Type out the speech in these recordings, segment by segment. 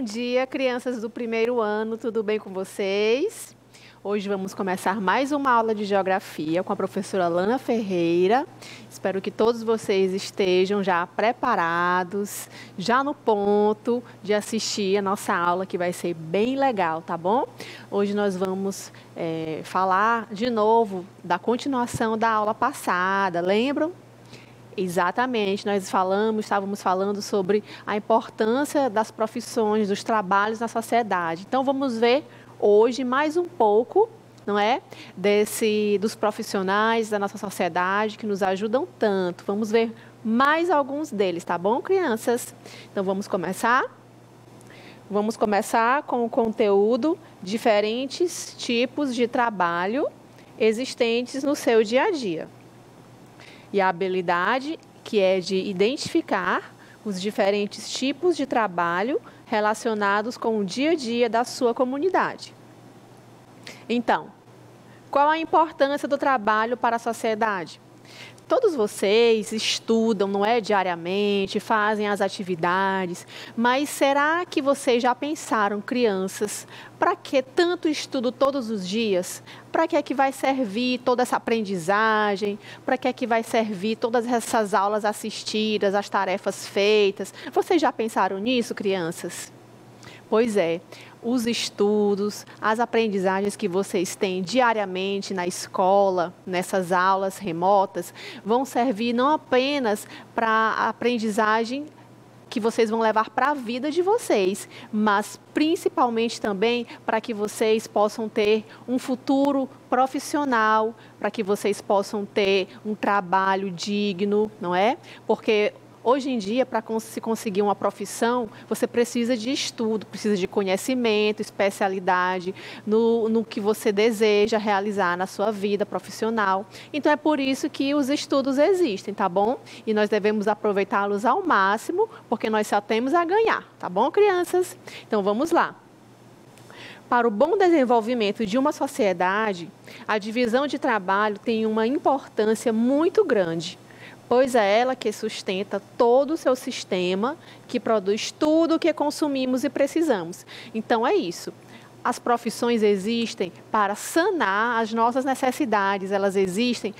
dia, crianças do primeiro ano, tudo bem com vocês? Hoje vamos começar mais uma aula de Geografia com a professora Lana Ferreira. Espero que todos vocês estejam já preparados, já no ponto de assistir a nossa aula, que vai ser bem legal, tá bom? Hoje nós vamos falar de novo da continuação da aula passada, lembram? Exatamente, nós estávamos falando sobre a importância das profissões, dos trabalhos na sociedade. Então, vamos ver hoje mais um pouco, não é? Dos profissionais da nossa sociedade que nos ajudam tanto. Vamos ver mais alguns deles, tá bom, crianças? Então, vamos começar? Vamos começar com o conteúdo, diferentes tipos de trabalho existentes no seu dia a dia. E a habilidade, que é de identificar os diferentes tipos de trabalho relacionados com o dia a dia da sua comunidade. Então, qual a importância do trabalho para a sociedade? Todos vocês estudam, não é, diariamente, fazem as atividades, mas será que vocês já pensaram, crianças, para que tanto estudo todos os dias? Para que é que vai servir toda essa aprendizagem? Para que é que vai servir todas essas aulas assistidas, as tarefas feitas? Vocês já pensaram nisso, crianças? Pois é. Os estudos, as aprendizagens que vocês têm diariamente na escola, nessas aulas remotas, vão servir não apenas para a aprendizagem que vocês vão levar para a vida de vocês, mas principalmente também para que vocês possam ter um futuro profissional, para que vocês possam ter um trabalho digno, não é? Porque hoje em dia, para se conseguir uma profissão, você precisa de estudo, precisa de conhecimento, especialidade no que você deseja realizar na sua vida profissional. Então, é por isso que os estudos existem, tá bom? E nós devemos aproveitá-los ao máximo, porque nós só temos a ganhar, tá bom, crianças? Então, vamos lá. Para o bom desenvolvimento de uma sociedade, a divisão de trabalho tem uma importância muito grande, pois é ela que sustenta todo o seu sistema, que produz tudo o que consumimos e precisamos. Então, é isso. As profissões existem para sanar as nossas necessidades, elas existem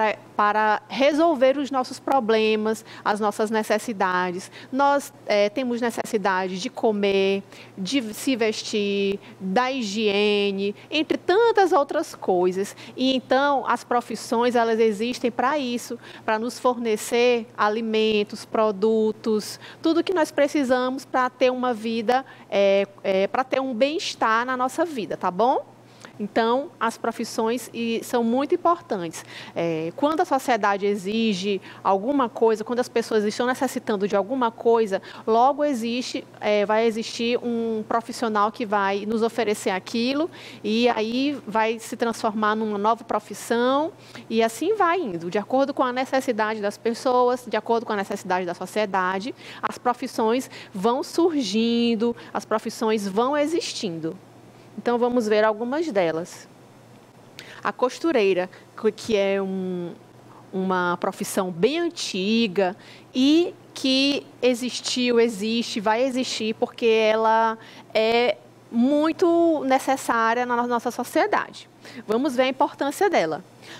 para resolver os nossos problemas, as nossas necessidades. Nós temos necessidade de comer, de se vestir, da higiene, entre tantas outras coisas. E então, as profissões, elas existem para isso, para nos fornecer alimentos, produtos, tudo que nós precisamos para ter uma vida, para ter um bem-estar na nossa vida, tá bom? Então, as profissões são muito importantes. Quando a sociedade exige alguma coisa, quando as pessoas estão necessitando de alguma coisa, logo vai existir um profissional que vai nos oferecer aquilo e aí vai se transformar numa nova profissão e assim vai indo, de acordo com a necessidade das pessoas, de acordo com a necessidade da sociedade, as profissões vão surgindo, as profissões vão existindo. Então, vamos ver algumas delas. A costureira, que é uma profissão bem antiga e que existe, vai existir, porque ela é muito necessária na nossa sociedade. Vamos ver a importância dela.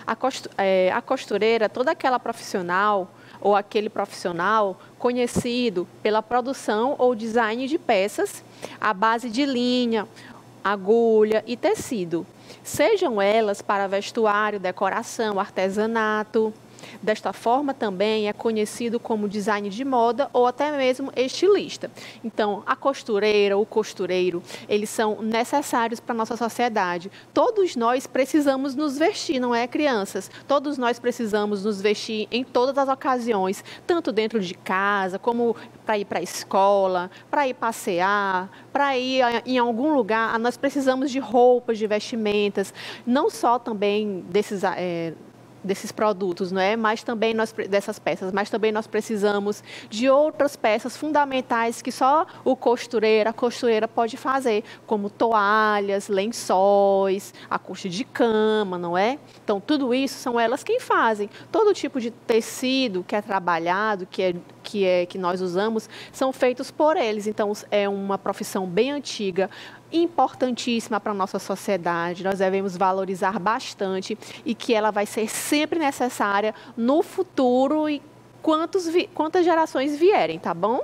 A costureira, toda aquela profissional ou aquele profissional conhecido pela produção ou design de peças à base de linha, agulha e tecido, sejam elas para vestuário, decoração, artesanato. Desta forma, também é conhecido como design de moda ou até mesmo estilista. Então, a costureira, o costureiro, eles são necessários para a nossa sociedade. Todos nós precisamos nos vestir, não é, crianças? Todos nós precisamos nos vestir em todas as ocasiões, tanto dentro de casa, como para ir para a escola, para ir passear, para ir em algum lugar. Nós precisamos de roupas, de vestimentas, não só também desses produtos, não é? Mas também dessas peças, mas também nós precisamos de outras peças fundamentais que só a costureira pode fazer, como toalhas, lençóis, a coxa de cama, não é? Então, tudo isso são elas quem fazem. Todo tipo de tecido que é trabalhado, que nós usamos, são feitos por eles. Então, é uma profissão bem antiga, importantíssima para a nossa sociedade. Nós devemos valorizar bastante e que ela vai ser sempre necessária no futuro e quantas gerações vierem, tá bom?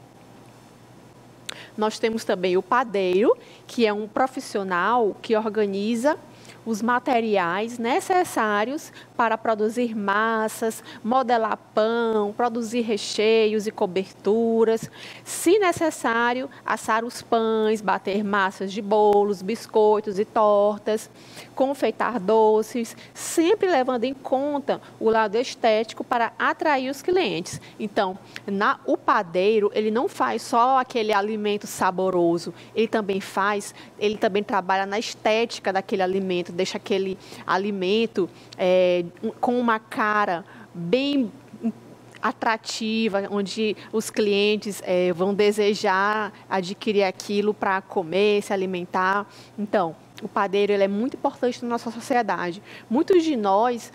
Nós temos também o padeiro, que é um profissional que organiza os materiais necessários para produzir massas, modelar pão, produzir recheios e coberturas. Se necessário, assar os pães, bater massas de bolos, biscoitos e tortas, confeitar doces, sempre levando em conta o lado estético para atrair os clientes. Então, o padeiro, ele não faz só aquele alimento saboroso, ele também trabalha na estética daquele alimento, deixa aquele alimento com uma cara bem atrativa, onde os clientes vão desejar adquirir aquilo para comer, se alimentar. Então, o padeiro ele é muito importante na nossa sociedade. Muitos de nós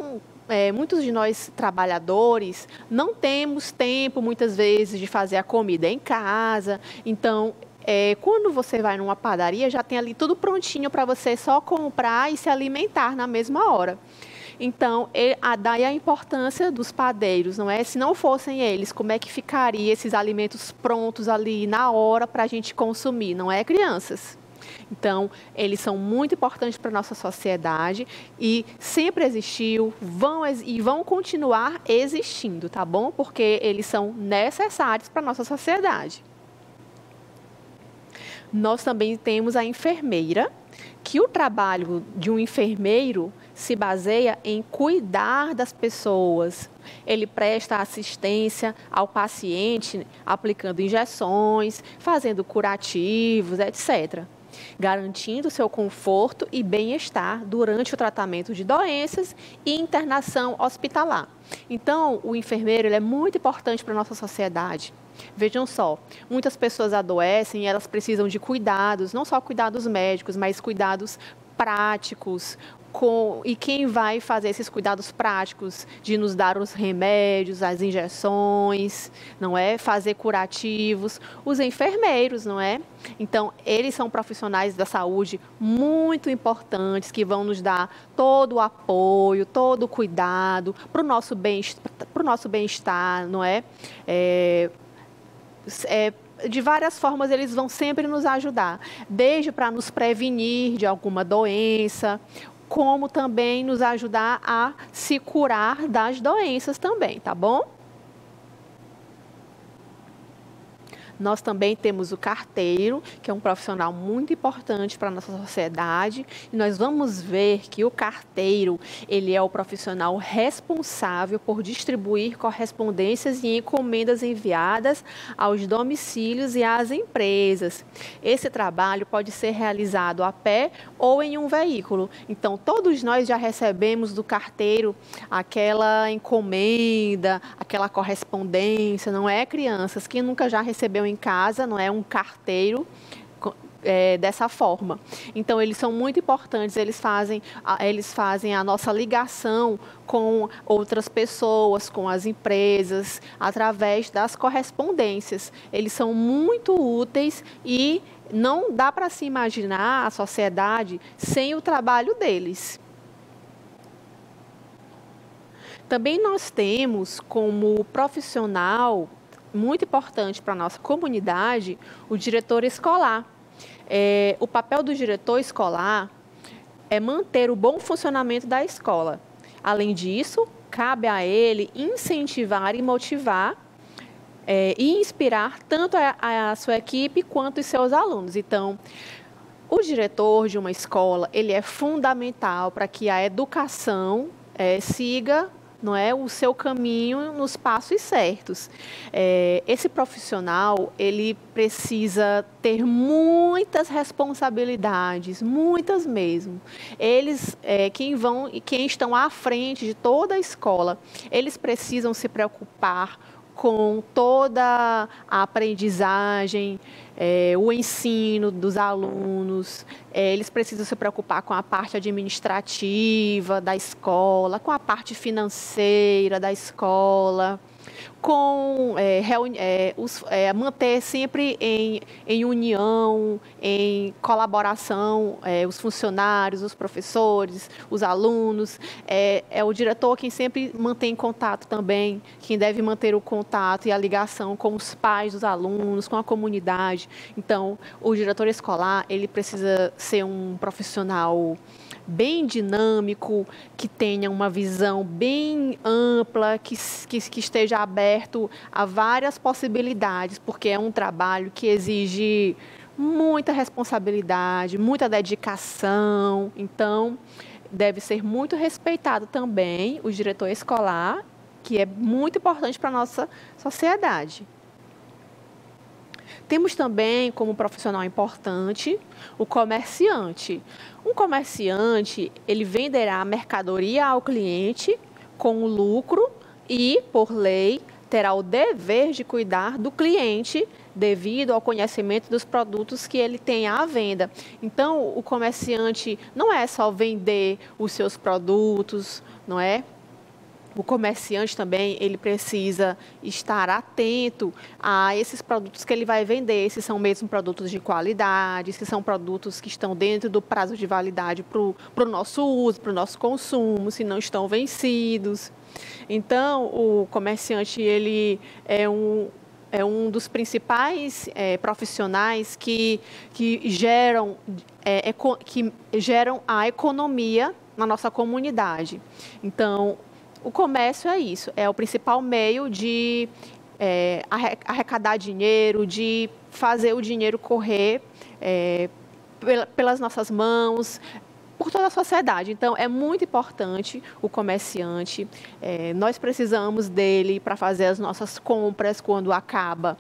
trabalhadores não temos tempo, muitas vezes, de fazer a comida em casa. Então, quando você vai numa padaria, já tem ali tudo prontinho para você só comprar e se alimentar na mesma hora. Então, daí a importância dos padeiros, não é? Se não fossem eles, como é que ficaria esses alimentos prontos ali na hora para a gente consumir, não é, crianças? Então, eles são muito importantes para a nossa sociedade e sempre existiu, vão continuar existindo, tá bom? Porque eles são necessários para a nossa sociedade. Nós também temos a enfermeira, que o trabalho de um enfermeiro se baseia em cuidar das pessoas. Ele presta assistência ao paciente, aplicando injeções, fazendo curativos, etc., garantindo seu conforto e bem-estar durante o tratamento de doenças e internação hospitalar. Então, o enfermeiro ele é muito importante para a nossa sociedade. Vejam só, muitas pessoas adoecem e elas precisam de cuidados, não só cuidados médicos, mas cuidados práticos. E quem vai fazer esses cuidados práticos de nos dar os remédios, as injeções, não é? Fazer curativos, os enfermeiros, não é? Então, eles são profissionais da saúde muito importantes que vão nos dar todo o apoio, todo o cuidado para o nosso bem-estar, não é? De várias formas, eles vão sempre nos ajudar, desde para nos prevenir de alguma doença, como também nos ajudar a se curar das doenças também, tá bom? Nós também temos o carteiro, que é um profissional muito importante para a nossa sociedade. E nós vamos ver que o carteiro, ele é o profissional responsável por distribuir correspondências e encomendas enviadas aos domicílios e às empresas. Esse trabalho pode ser realizado a pé ou em um veículo. Então, todos nós já recebemos do carteiro aquela encomenda, aquela correspondência, não é, crianças? Quem nunca já recebeu em casa, não é, um carteiro dessa forma. Então, eles são muito importantes, eles fazem a nossa ligação com outras pessoas, com as empresas, através das correspondências. Eles são muito úteis e não dá para se imaginar a sociedade sem o trabalho deles. Também nós temos como profissional muito importante para a nossa comunidade, o diretor escolar. O papel do diretor escolar é manter o bom funcionamento da escola. Além disso, cabe a ele incentivar e motivar e inspirar tanto a sua equipe quanto os seus alunos. Então, o diretor de uma escola, ele é fundamental para que a educação siga não é, o seu caminho nos passos certos. Esse profissional, ele precisa ter muitas responsabilidades, muitas mesmo. Eles, quem estão à frente de toda a escola, eles precisam se preocupar com toda a aprendizagem, o ensino dos alunos, eles precisam se preocupar com a parte administrativa da escola, com a parte financeira da escola, com manter sempre em união, em colaboração, os funcionários, os professores, os alunos. É o diretor quem sempre mantém contato também, quem deve manter o contato e a ligação com os pais dos alunos, com a comunidade. Então, o diretor escolar, ele precisa ser um profissional bem dinâmico, que tenha uma visão bem ampla, que esteja aberto a várias possibilidades, porque é um trabalho que exige muita responsabilidade, muita dedicação. Então, deve ser muito respeitado também o diretor escolar, que é muito importante para a nossa sociedade. Temos também, como profissional importante, o comerciante. Um comerciante, ele venderá mercadoria ao cliente com o lucro e, por lei, terá o dever de cuidar do cliente devido ao conhecimento dos produtos que ele tem à venda. Então, o comerciante não é só vender os seus produtos, não é? O comerciante também, ele precisa estar atento a esses produtos que ele vai vender, se são mesmo produtos de qualidade, se são produtos que estão dentro do prazo de validade para o nosso uso, para o nosso consumo, se não estão vencidos. Então, o comerciante, ele é um dos principais profissionais que geram a economia na nossa comunidade. Então, o comércio é isso, é o principal meio de arrecadar dinheiro, de fazer o dinheiro correr pelas nossas mãos, por toda a sociedade. Então, é muito importante o comerciante, nós precisamos dele para fazer as nossas compras quando acaba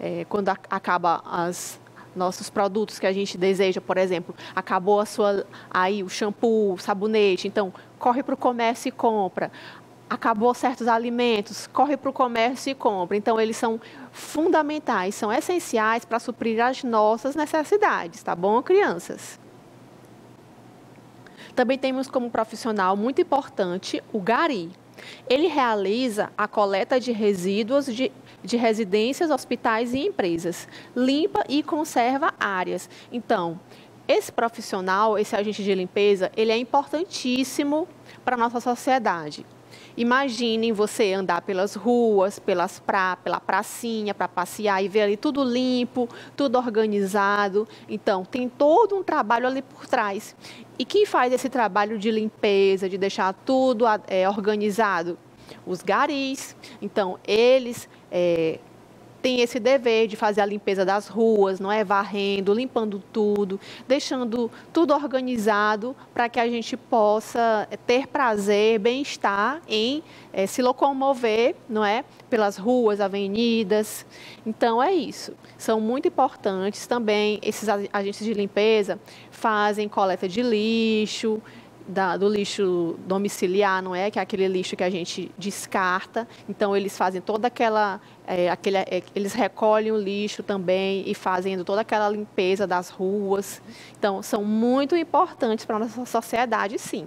nossos produtos que a gente deseja, por exemplo, acabou aí o shampoo, o sabonete, então corre para o comércio e compra. Acabou certos alimentos, corre para o comércio e compra. Então, eles são fundamentais, são essenciais para suprir as nossas necessidades, tá bom, crianças? Também temos como profissional muito importante o gari. Ele realiza a coleta de resíduos de residências, hospitais e empresas, limpa e conserva áreas. Então, esse profissional, esse agente de limpeza, ele é importantíssimo para a nossa sociedade. Imaginem você andar pelas ruas, pela pracinha, para passear e ver ali tudo limpo, tudo organizado. Então, tem todo um trabalho ali por trás. E quem faz esse trabalho de limpeza, de deixar tudo organizado? Os garis. Então, eles têm esse dever de fazer a limpeza das ruas, não é? Varrendo, limpando tudo, deixando tudo organizado para que a gente possa ter prazer, bem-estar em se locomover, não é? Pelas ruas, avenidas. Então, é isso. São muito importantes também. Esses agentes de limpeza fazem coleta de lixo, do lixo domiciliar, não é? Que é aquele lixo que a gente descarta. Então, eles fazem toda aquela... eles recolhem o lixo também e fazem toda aquela limpeza das ruas. Então, são muito importantes para a nossa sociedade, sim.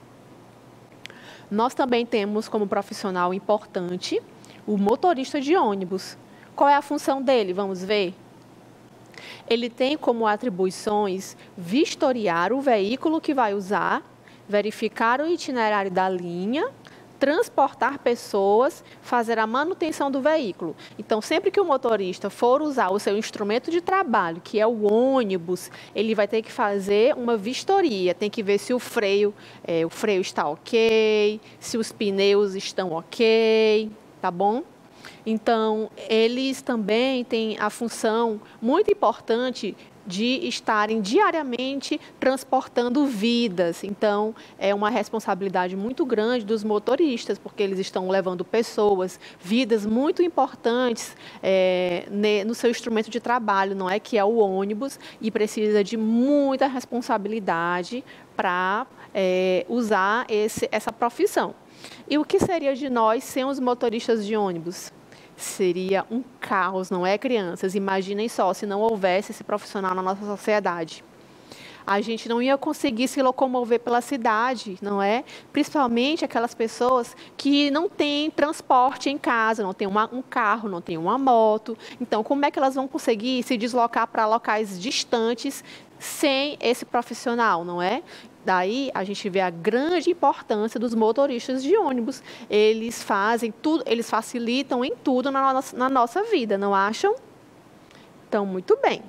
Nós também temos como profissional importante o motorista de ônibus. Qual é a função dele? Vamos ver? Ele tem como atribuições vistoriar o veículo que vai usar, verificar o itinerário da linha, transportar pessoas, fazer a manutenção do veículo. Então, sempre que o motorista for usar o seu instrumento de trabalho, que é o ônibus, ele vai ter que fazer uma vistoria, tem que ver se o freio está ok, se os pneus estão ok, tá bom? Então, eles também têm a função muito importante de estarem diariamente transportando vidas. Então, é uma responsabilidade muito grande dos motoristas, porque eles estão levando pessoas, vidas muito importantes no seu instrumento de trabalho, não é? Que é o ônibus, e precisa de muita responsabilidade para usar essa profissão. E o que seria de nós sem os motoristas de ônibus? Seria um caos, não é, crianças? Imaginem só, se não houvesse esse profissional na nossa sociedade. A gente não ia conseguir se locomover pela cidade, não é? Principalmente aquelas pessoas que não têm transporte em casa, não têm um carro, não têm uma moto. Então, como é que elas vão conseguir se deslocar para locais distantes sem esse profissional, não é? Daí a gente vê a grande importância dos motoristas de ônibus. Eles fazem tudo, eles facilitam em tudo na nossa vida, não acham? Então, muito bem.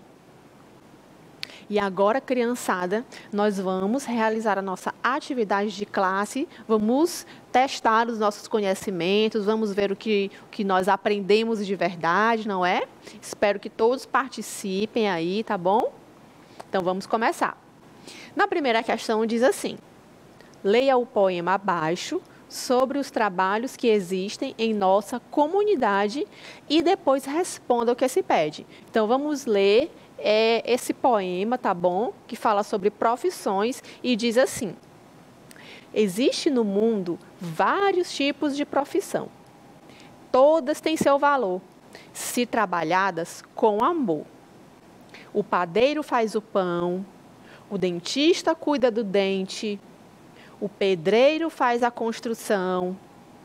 E agora, criançada, nós vamos realizar a nossa atividade de classe, vamos testar os nossos conhecimentos, vamos ver o que nós aprendemos de verdade, não é? Espero que todos participem aí, tá bom? Então, vamos começar. Na primeira questão diz assim: leia o poema abaixo sobre os trabalhos que existem em nossa comunidade e depois responda o que se pede. Então, vamos ler esse poema, tá bom? Que fala sobre profissões e diz assim: existe no mundo vários tipos de profissão. Todas têm seu valor, se trabalhadas com amor. O padeiro faz o pão, o dentista cuida do dente, o pedreiro faz a construção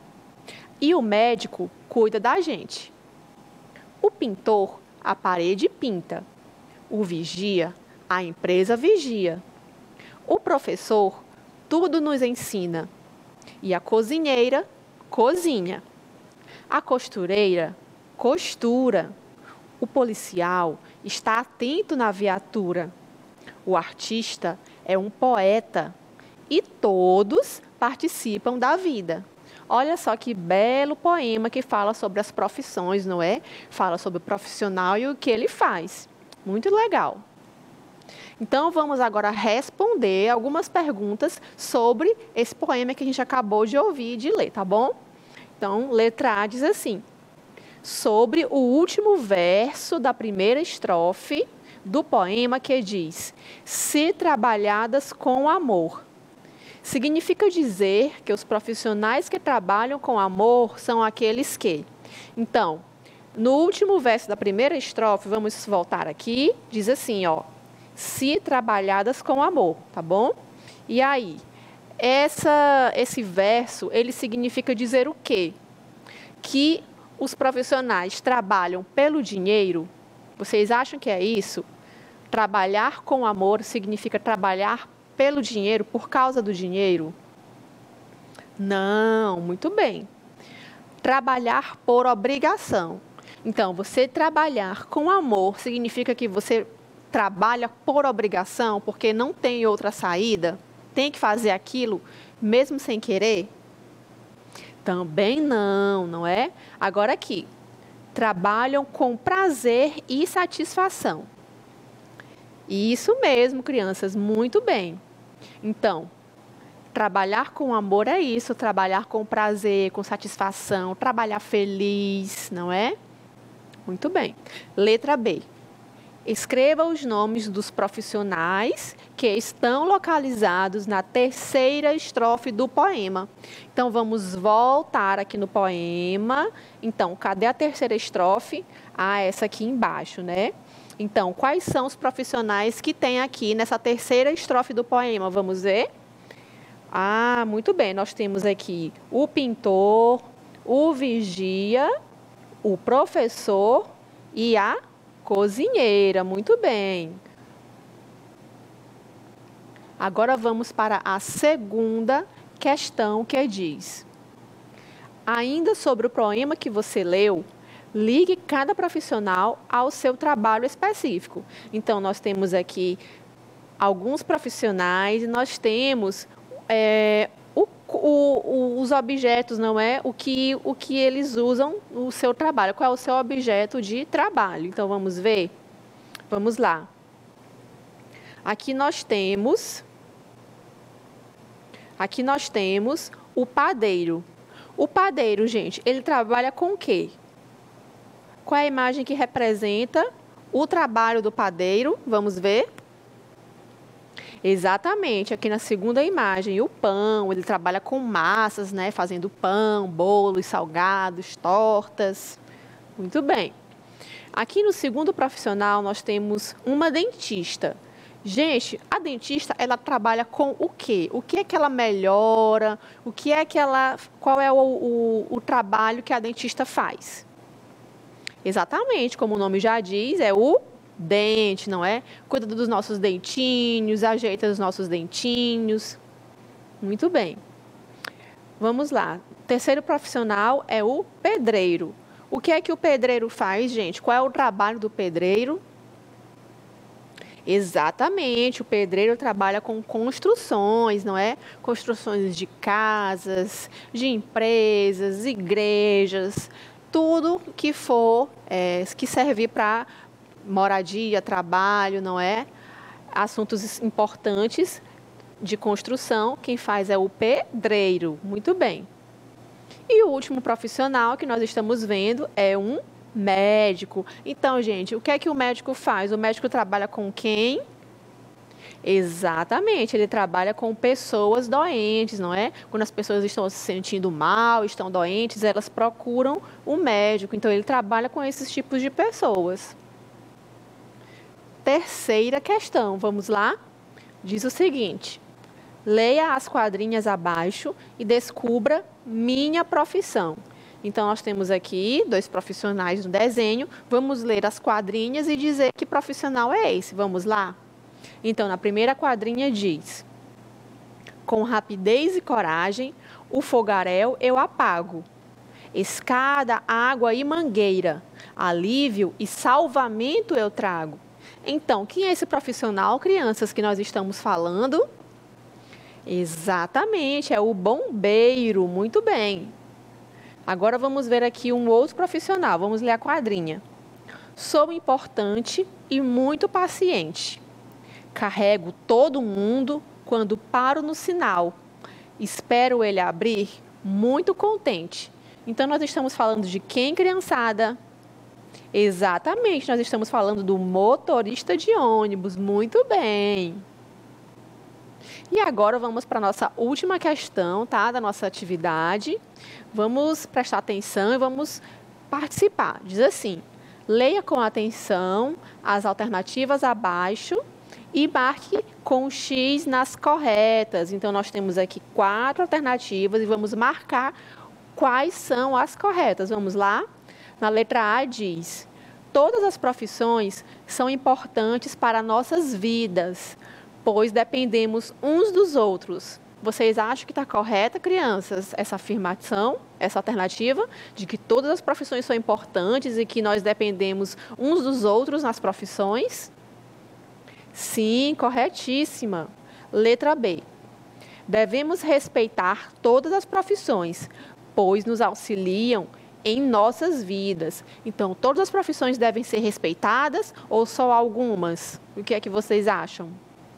e o médico cuida da gente. O pintor, a parede pinta. O vigia, a empresa vigia. O professor, tudo nos ensina. E a cozinheira, cozinha. A costureira, costura. O policial está atento na viatura. O artista é um poeta e todos participam da vida. Olha só que belo poema que fala sobre as profissões, não é? Fala sobre o profissional e o que ele faz. Muito legal. Então, vamos agora responder algumas perguntas sobre esse poema que a gente acabou de ouvir e de ler, tá bom? Então, letra A diz assim: sobre o último verso da primeira estrofe do poema que diz: se trabalhadas com amor. Significa dizer que os profissionais que trabalham com amor são aqueles que... Então, no último verso da primeira estrofe, vamos voltar aqui, diz assim, ó: se trabalhadas com amor, tá bom? E aí, esse verso, ele significa dizer o quê? Que os profissionais trabalham pelo dinheiro? Vocês acham que é isso? Trabalhar com amor significa trabalhar pelo dinheiro, por causa do dinheiro? Não, muito bem. Trabalhar por obrigação. Então, você trabalhar com amor significa que você trabalha por obrigação, porque não tem outra saída? Tem que fazer aquilo mesmo sem querer? Também não, não é? Agora aqui, trabalham com prazer e satisfação. Isso mesmo, crianças, muito bem. Então, trabalhar com amor é isso, trabalhar com prazer, com satisfação, trabalhar feliz, não é? Muito bem. Letra B. Escreva os nomes dos profissionais que estão localizados na terceira estrofe do poema. Então, vamos voltar aqui no poema. Então, cadê a terceira estrofe? Ah, essa aqui embaixo, né? Então, quais são os profissionais que tem aqui nessa terceira estrofe do poema? Vamos ver? Ah, muito bem. Nós temos aqui o pintor, o vigia, o professor e a cozinheira. Muito bem. Agora vamos para a segunda questão que diz: ainda sobre o poema que você leu, ligue cada profissional ao seu trabalho específico. Então, nós temos aqui alguns profissionais e nós temos os objetos, não é? O que eles usam no seu trabalho. Qual é o seu objeto de trabalho? Então, vamos ver? Vamos lá. Aqui nós temos o padeiro. O padeiro, gente, ele trabalha com o quê? Qual é a imagem que representa o trabalho do padeiro? Vamos ver? Exatamente, aqui na segunda imagem, o pão, ele trabalha com massas, né? Fazendo pão, bolos, salgados, tortas. Muito bem. Aqui no segundo profissional, nós temos uma dentista. Gente, a dentista, ela trabalha com o quê? O que é que ela melhora? Qual é o trabalho que a dentista faz? Exatamente, como o nome já diz, é o dente, não é? Cuida dos nossos dentinhos, ajeita os nossos dentinhos. Muito bem. Vamos lá. O terceiro profissional é o pedreiro. O que é que o pedreiro faz, gente? Qual é o trabalho do pedreiro? Exatamente, o pedreiro trabalha com construções, não é? Construções de casas, de empresas, igrejas, tudo que for, que servir para moradia, trabalho, não é? Assuntos importantes de construção, quem faz é o pedreiro. Muito bem. E o último profissional que nós estamos vendo é um médico. Então, gente, o que é que o médico faz? O médico trabalha com quem? Exatamente, ele trabalha com pessoas doentes, não é? Quando as pessoas estão se sentindo mal, estão doentes, elas procuram o médico. Então, ele trabalha com esses tipos de pessoas. Terceira questão, vamos lá? Diz o seguinte: leia as quadrinhas abaixo e descubra minha profissão. Então, nós temos aqui 2 profissionais no desenho. Vamos ler as quadrinhas e dizer que profissional é esse. Vamos lá? Então, na primeira quadrinha diz: com rapidez e coragem, o fogaréu eu apago. Escada, água e mangueira, alívio e salvamento eu trago. Então, quem é esse profissional, crianças, que nós estamos falando? Exatamente, é o bombeiro. Muito bem. Agora vamos ver aqui um outro profissional. Vamos ler a quadrinha. Sou importante e muito paciente. Carrego todo mundo quando paro no sinal. Espero ele abrir muito contente. Então, nós estamos falando de quem, criançada? Exatamente, nós estamos falando do motorista de ônibus. Muito bem. E agora vamos para a nossa última questão, tá? Da nossa atividade. Vamos prestar atenção e vamos participar. Diz assim: leia com atenção as alternativas abaixo e marque com X nas corretas. Então, nós temos aqui 4 alternativas e vamos marcar quais são as corretas. Vamos lá? Na letra A diz: todas as profissões são importantes para nossas vidas, pois dependemos uns dos outros. Vocês acham que está correta, crianças, essa afirmação, essa alternativa, de que todas as profissões são importantes e que nós dependemos uns dos outros nas profissões? Sim, corretíssima. Letra B. Devemos respeitar todas as profissões, pois nos auxiliam em nossas vidas. Então, todas as profissões devem ser respeitadas ou só algumas? O que é que vocês acham?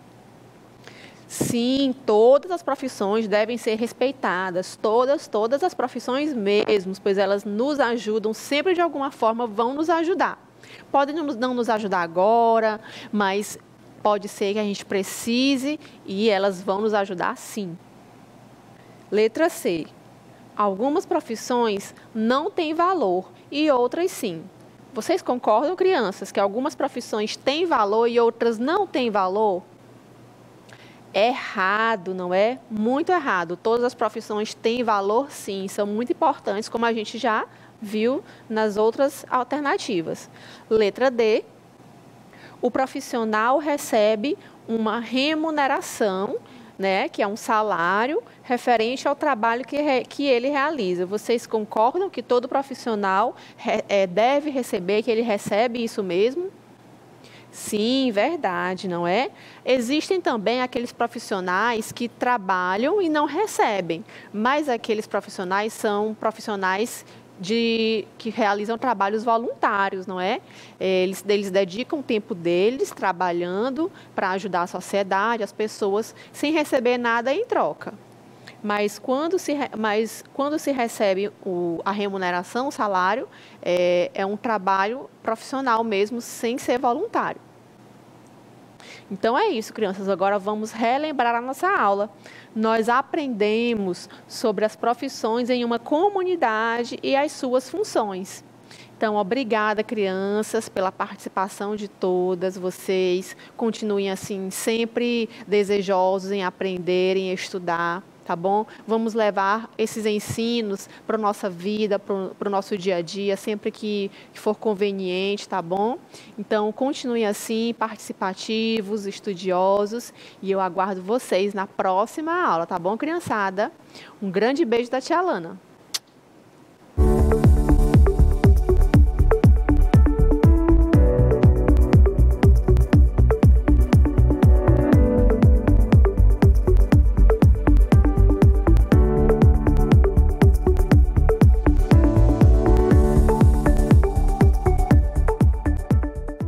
Sim, todas as profissões devem ser respeitadas, todas as profissões mesmo, pois elas nos ajudam, sempre de alguma forma vão nos ajudar. Podem não nos ajudar agora, mas pode ser que a gente precise e elas vão nos ajudar sim. Letra C. Algumas profissões não têm valor e outras sim. Vocês concordam, crianças, que algumas profissões têm valor e outras não têm valor? Errado, não é? Muito errado. Todas as profissões têm valor, sim, são muito importantes, como a gente já viu nas outras alternativas. Letra D. O profissional recebe uma remuneração, né, que é um salário referente ao trabalho que ele realiza. Vocês concordam que todo profissional deve receber, que ele recebe isso mesmo? Sim, verdade, não é? Existem também aqueles profissionais que trabalham e não recebem, mas aqueles profissionais são profissionais que realizam trabalhos voluntários, não é? Eles dedicam o tempo deles trabalhando para ajudar a sociedade, as pessoas, sem receber nada em troca. Mas quando se recebe a remuneração, o salário, é um trabalho profissional mesmo, sem ser voluntário. Então é isso, crianças. Agora vamos relembrar a nossa aula. Nós aprendemos sobre as profissões em uma comunidade e as suas funções. Então, obrigada, crianças, pela participação de todas vocês. Continuem assim, sempre desejosos em aprender, em estudar, tá bom? Vamos levar esses ensinos para a nossa vida, para o nosso dia a dia, sempre que for conveniente, tá bom? Então, continuem assim, participativos, estudiosos, e eu aguardo vocês na próxima aula, tá bom, criançada? Um grande beijo da tia Lana.